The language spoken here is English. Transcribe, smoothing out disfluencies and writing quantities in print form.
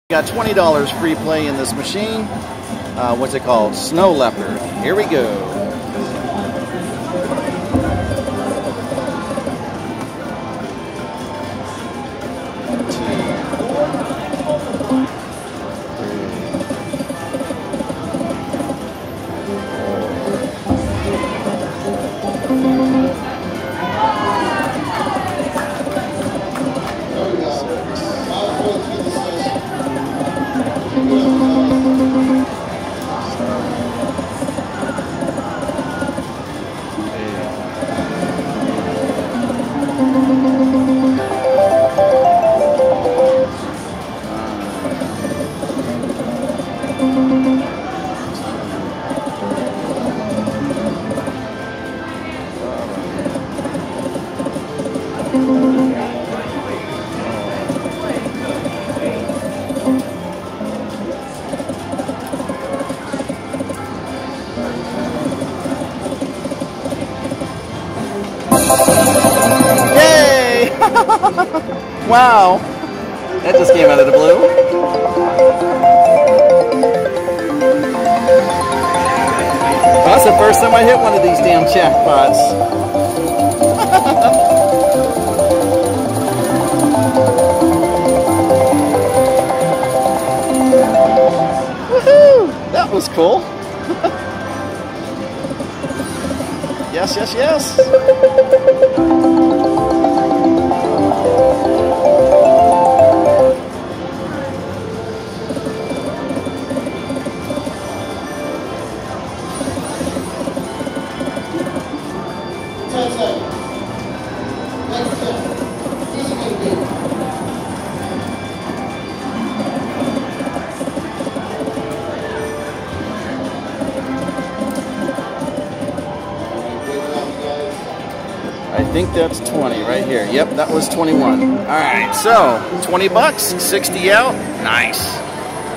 Got $20 free play in this machine. What's it called? Snow Leopard. Here we go. Yay! Wow, that just came out of the blue. That's the first time I hit one of these damn jackpots. Woohoo! That was cool. Yes, yes, yes. I think that's 20 right here. Yep, that was 21. All right, so 20 bucks, 60 out. Nice.